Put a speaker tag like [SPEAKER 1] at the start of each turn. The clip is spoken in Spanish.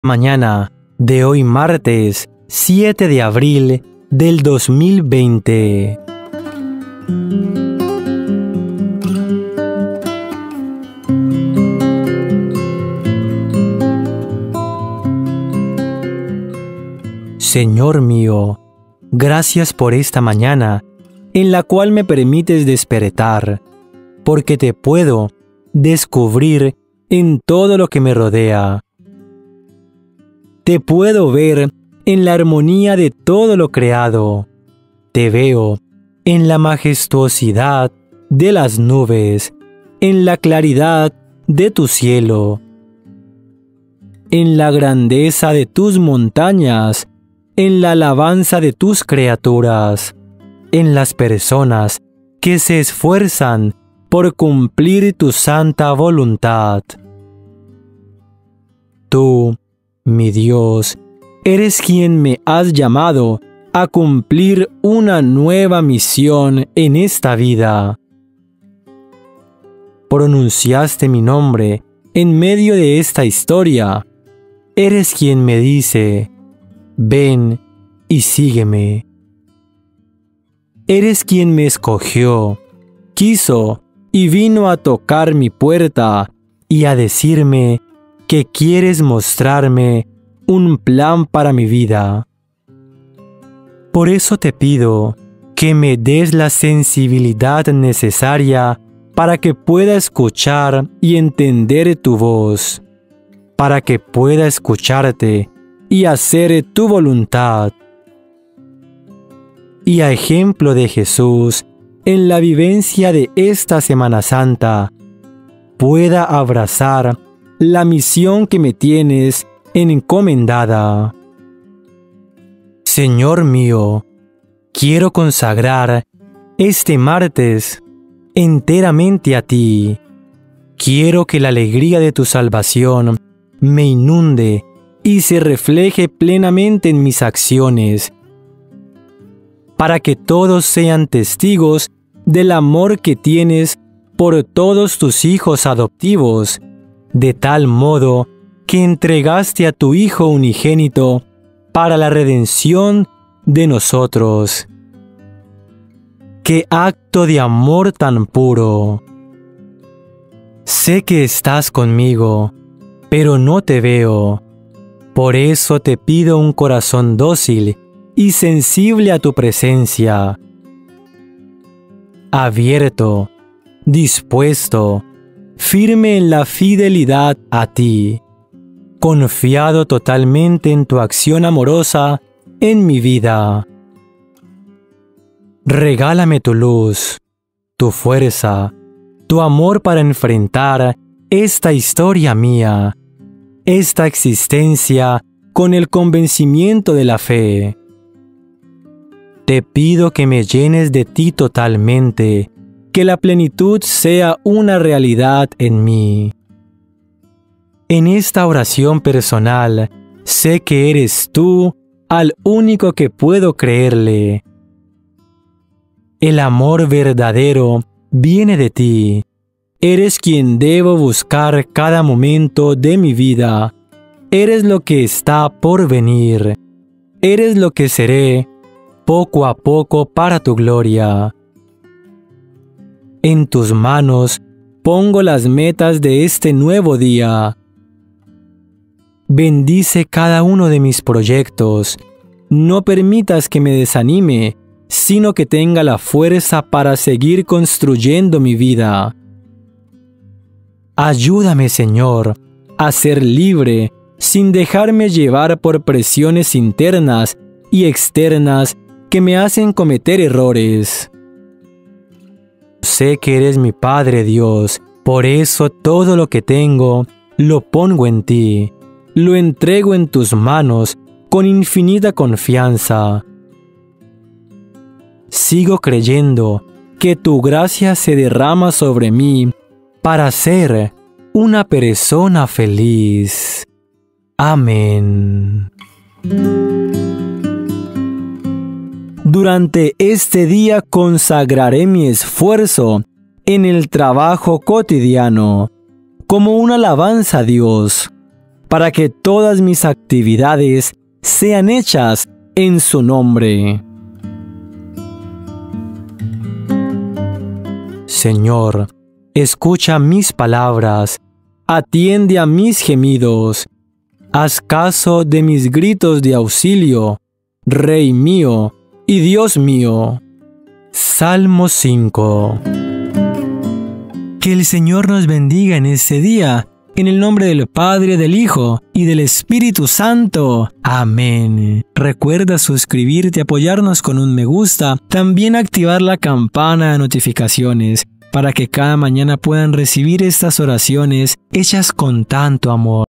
[SPEAKER 1] Mañana de hoy martes 7 de abril del 2020. Señor mío, gracias por esta mañana en la cual me permites despertar, porque te puedo descubrir en todo lo que me rodea. Te puedo ver en la armonía de todo lo creado. Te veo en la majestuosidad de las nubes, en la claridad de tu cielo, en la grandeza de tus montañas, en la alabanza de tus criaturas, en las personas que se esfuerzan por cumplir tu santa voluntad. Tú, mi Dios, eres quien me has llamado a cumplir una nueva misión en esta vida. Pronunciaste mi nombre en medio de esta historia. Eres quien me dice, ven y sígueme. Eres quien me escogió, quiso y vino a tocar mi puerta y a decirme que quieres mostrarme un plan para mi vida. Por eso te pido que me des la sensibilidad necesaria para que pueda escuchar y entender tu voz, para que pueda escucharte y hacer tu voluntad. Y a ejemplo de Jesús, en la vivencia de esta Semana Santa, pueda abrazar la misión que me tienes encomendada. Señor mío, quiero consagrar este martes enteramente a ti. Quiero que la alegría de tu salvación me inunde y se refleje plenamente en mis acciones, para que todos sean testigos del amor que tienes por todos tus hijos adoptivos, de tal modo que entregaste a tu Hijo unigénito para la redención de nosotros. ¡Qué acto de amor tan puro! Sé que estás conmigo, pero no te veo. Por eso te pido un corazón dócil y sensible a tu presencia, abierto, dispuesto, firme en la fidelidad a ti, confiado totalmente en tu acción amorosa en mi vida. Regálame tu luz, tu fuerza, tu amor para enfrentar esta historia mía, esta existencia con el convencimiento de la fe. Te pido que me llenes de ti totalmente, que la plenitud sea una realidad en mí. En esta oración personal, sé que eres tú al único que puedo creerle. El amor verdadero viene de ti. Eres quien debo buscar cada momento de mi vida. Eres lo que está por venir. Eres lo que seré poco a poco para tu gloria. En tus manos pongo las metas de este nuevo día. Bendice cada uno de mis proyectos. No permitas que me desanime, sino que tenga la fuerza para seguir construyendo mi vida. Ayúdame, Señor, a ser libre sin dejarme llevar por presiones internas y externas que me hacen cometer errores. Sé que eres mi Padre Dios, por eso todo lo que tengo lo pongo en ti, lo entrego en tus manos con infinita confianza. Sigo creyendo que tu gracia se derrama sobre mí para ser una persona feliz. Amén. Durante este día consagraré mi esfuerzo en el trabajo cotidiano como una alabanza a Dios, para que todas mis actividades sean hechas en su nombre. Señor, escucha mis palabras, atiende a mis gemidos, haz caso de mis gritos de auxilio, Rey mío y Dios mío. Salmo 5. Que el Señor nos bendiga en este día, en el nombre del Padre, del Hijo y del Espíritu Santo. Amén. Recuerda suscribirte, apoyarnos con un me gusta, también activar la campana de notificaciones para que cada mañana puedan recibir estas oraciones hechas con tanto amor.